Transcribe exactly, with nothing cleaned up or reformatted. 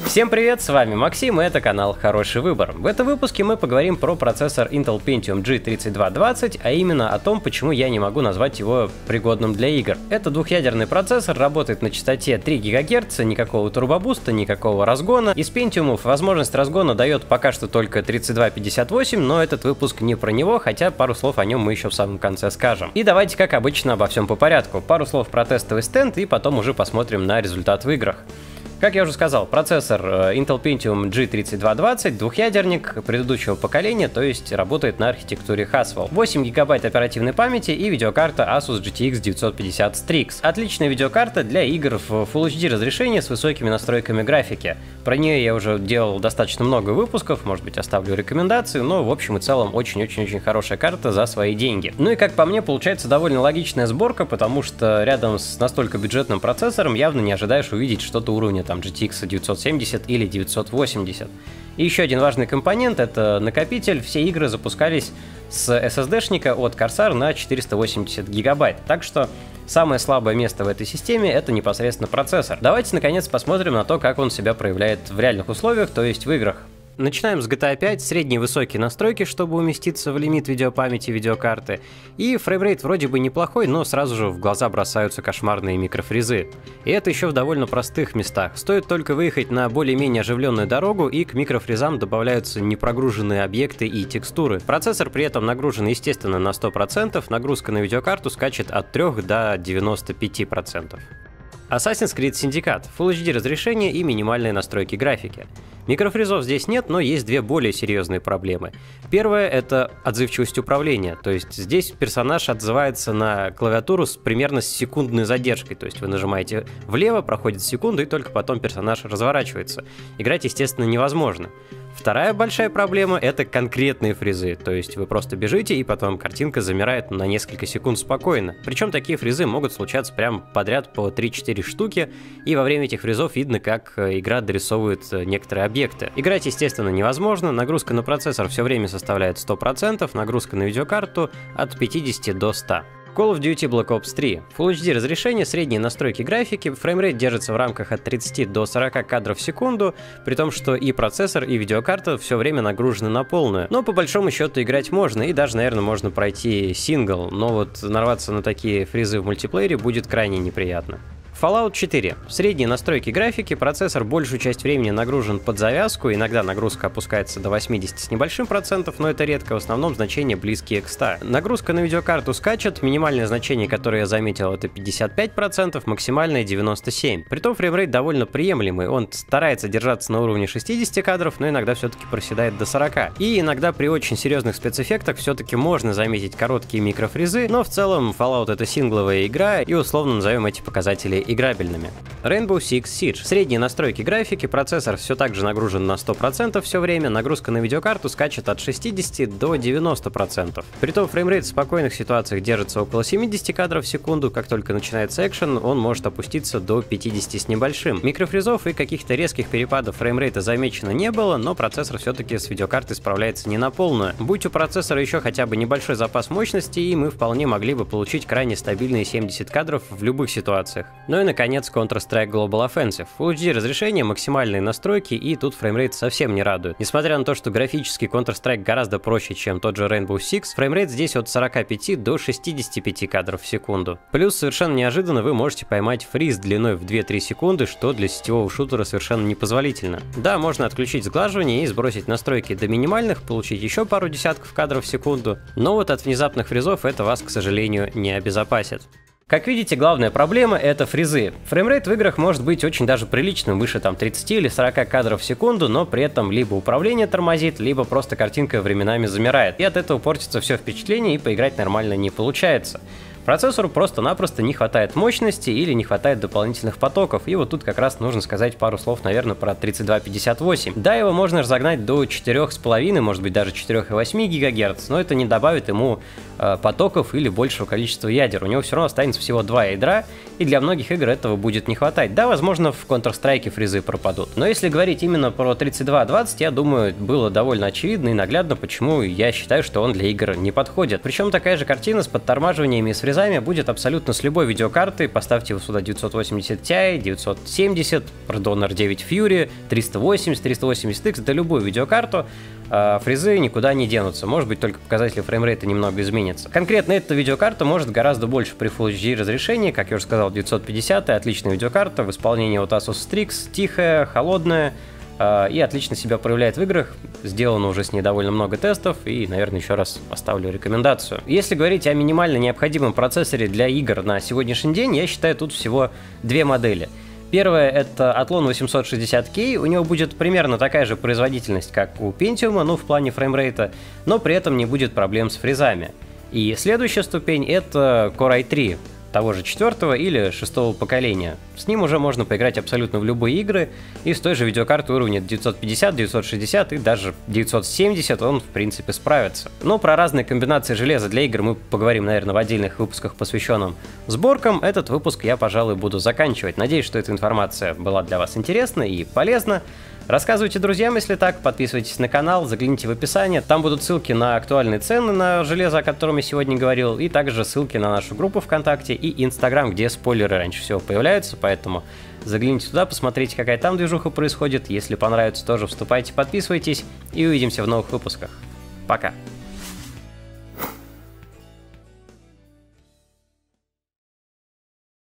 Всем привет, с вами Максим, и это канал Хороший Выбор. В этом выпуске мы поговорим про процессор Intel Pentium джи тридцать два двадцать, а именно о том, почему я не могу назвать его пригодным для игр. Это двухъядерный процессор, работает на частоте три гигагерца, никакого турбобуста, никакого разгона. Из Pentium возможность разгона дает пока что только тридцать два пятьдесят восемь, но этот выпуск не про него, хотя пару слов о нем мы еще в самом конце скажем. И давайте, как обычно, обо всем по порядку. Пару слов про тестовый стенд, и потом уже посмотрим на результат в играх. Как я уже сказал, процессор Intel Pentium джи тридцать два двадцать, двухъядерник предыдущего поколения, то есть работает на архитектуре Haswell. восемь гигабайт оперативной памяти и видеокарта Asus джи ти экс девятьсот пятьдесят Strix. Отличная видеокарта для игр в Full эйч ди разрешении с высокими настройками графики. Про нее я уже делал достаточно много выпусков, может быть, оставлю рекомендации, но в общем и целом очень-очень-очень хорошая карта за свои деньги. Ну и как по мне, получается довольно логичная сборка, потому что рядом с настолько бюджетным процессором явно не ожидаешь увидеть что-то уровня там джи ти экс девятьсот семьдесят или девятьсот восемьдесят. И еще один важный компонент — это накопитель. Все игры запускались с эс эс ди-шника от Corsair на четыреста восемьдесят гигабайт, так что самое слабое место в этой системе — это непосредственно процессор. Давайте наконец посмотрим на то, как он себя проявляет в реальных условиях, то есть в играх. Начинаем с джи ти эй пять, средние высокие настройки, чтобы уместиться в лимит видеопамяти видеокарты. И фреймрейт вроде бы неплохой, но сразу же в глаза бросаются кошмарные микрофризы. И это еще в довольно простых местах. Стоит только выехать на более-менее оживленную дорогу, и к микрофризам добавляются непрогруженные объекты и текстуры. Процессор при этом нагружен, естественно, на сто процентов, нагрузка на видеокарту скачет от трёх до девяноста пяти процентов. Assassin's Creed Syndicate, Full эйч ди разрешение и минимальные настройки графики. Микрофризов здесь нет, но есть две более серьезные проблемы. Первая — это отзывчивость управления, то есть здесь персонаж отзывается на клавиатуру с примерно с секундной задержкой, то есть вы нажимаете влево, проходит секунда, и только потом персонаж разворачивается. Играть, естественно, невозможно. Вторая большая проблема — это конкретные фризы, то есть вы просто бежите, и потом картинка замирает на несколько секунд спокойно. Причем такие фризы могут случаться прям подряд по три-четыре штуки, и во время этих фризов видно, как игра дорисовывает некоторые объекты. Играть, естественно, невозможно, нагрузка на процессор все время составляет сто процентов, нагрузка на видеокарту от пятидесяти до ста. Call of Duty Black Ops три. Full эйч ди разрешение, средние настройки графики, фреймрейт держится в рамках от тридцати до сорока кадров в секунду, при том, что и процессор, и видеокарта все время нагружены на полную. Но по большому счету играть можно, и даже, наверное, можно пройти сингл, но вот нарваться на такие фризы в мультиплеере будет крайне неприятно. Fallout четыре. Средние настройки графики, процессор большую часть времени нагружен под завязку, иногда нагрузка опускается до восьмидесяти с небольшим процентов, но это редко, в основном значения близкие к ста. Нагрузка на видеокарту скачет, минимальное значение, которое я заметил, это пятьдесят пять процентов, максимальное девяносто семь процентов. Притом фреймрейт довольно приемлемый, он старается держаться на уровне шестидесяти кадров, но иногда все-таки проседает до сорока. И иногда при очень серьезных спецэффектах все-таки можно заметить короткие микрофризы, но в целом Fallout — это сингловая игра, и условно назовем эти показатели играбельными. Rainbow Six Siege. Средние настройки графики, процессор все так же нагружен на сто процентов все время, нагрузка на видеокарту скачет от шестидесяти до девяноста процентов. Притом фреймрейт в спокойных ситуациях держится около семидесяти кадров в секунду, как только начинается экшен, он может опуститься до пятидесяти с небольшим. Микрофризов и каких-то резких перепадов фреймрейта замечено не было, но процессор все-таки с видеокартой справляется не на полную. Будь у процессора еще хотя бы небольшой запас мощности, и мы вполне могли бы получить крайне стабильные семьдесят кадров в любых ситуациях. Ну и наконец Counter-Strike Global Offensive. Full эйч ди разрешение, максимальные настройки, и тут фреймрейт совсем не радует. Несмотря на то, что графически Counter-Strike гораздо проще, чем тот же Rainbow Six, фреймрейт здесь от сорока пяти до шестидесяти пяти кадров в секунду. Плюс совершенно неожиданно вы можете поймать фриз длиной в две-три секунды, что для сетевого шутера совершенно непозволительно. Да, можно отключить сглаживание и сбросить настройки до минимальных, получить еще пару десятков кадров в секунду, но вот от внезапных фризов это вас, к сожалению, не обезопасит. Как видите, главная проблема — это фризы. Фреймрейт в играх может быть очень даже приличным, выше там тридцати или сорока кадров в секунду, но при этом либо управление тормозит, либо просто картинка временами замирает. И от этого портится все впечатление, и поиграть нормально не получается. Процессору просто-напросто не хватает мощности или не хватает дополнительных потоков, и вот тут как раз нужно сказать пару слов, наверное, про тридцать два пятьдесят восемь. Да, его можно разогнать до четырёх с половиной, может быть даже четырёх и восьми гигагерц, но это не добавит ему э, потоков или большего количества ядер. У него все равно останется всего два ядра, и для многих игр этого будет не хватать. Да, возможно, в Counter-Strike фризы пропадут, но если говорить именно про тридцать два двадцать, я думаю, было довольно очевидно и наглядно, почему я считаю, что он для игр не подходит. Причем такая же картина с подтормаживаниями и с фризами фрезами будет абсолютно с любой видеокартой. Поставьте вы сюда девятьсот восемьдесят Ti, девятьсот семьдесят, Radeon эр девять Fury, триста восемьдесят, триста восемьдесят икс, да любую видеокарту. Фрезы никуда не денутся, может быть только показатели фреймрейта немного изменятся. Конкретно эта видеокарта может гораздо больше при Full эйч ди разрешении, как я уже сказал, девятьсот пятьдесят, отличная видеокарта в исполнении от Asus Strix, тихая, холодная и отлично себя проявляет в играх. Сделано уже с ней довольно много тестов и, наверное, еще раз оставлю рекомендацию. Если говорить о минимально необходимом процессоре для игр на сегодняшний день, я считаю тут всего две модели. Первая — это Athlon восемьсот шестьдесят кей, у него будет примерно такая же производительность, как у Pentium, ну, в плане фреймрейта, но при этом не будет проблем с фрезами. И следующая ступень — это Core ай три, того же четвертого или шестого поколения. С ним уже можно поиграть абсолютно в любые игры, и с той же видеокартой уровня девятьсот пятьдесят, девятьсот шестьдесят и даже девятьсот семьдесят он, в принципе, справится. Но про разные комбинации железа для игр мы поговорим, наверное, в отдельных выпусках, посвященных сборкам. Этот выпуск я, пожалуй, буду заканчивать. Надеюсь, что эта информация была для вас интересна и полезна. Рассказывайте друзьям, если так, подписывайтесь на канал, загляните в описание, там будут ссылки на актуальные цены на железо, о котором я сегодня говорил, и также ссылки на нашу группу ВКонтакте и Инстаграм, где спойлеры раньше всего появляются, поэтому загляните туда, посмотрите, какая там движуха происходит, если понравится, тоже вступайте, подписывайтесь, и увидимся в новых выпусках. Пока!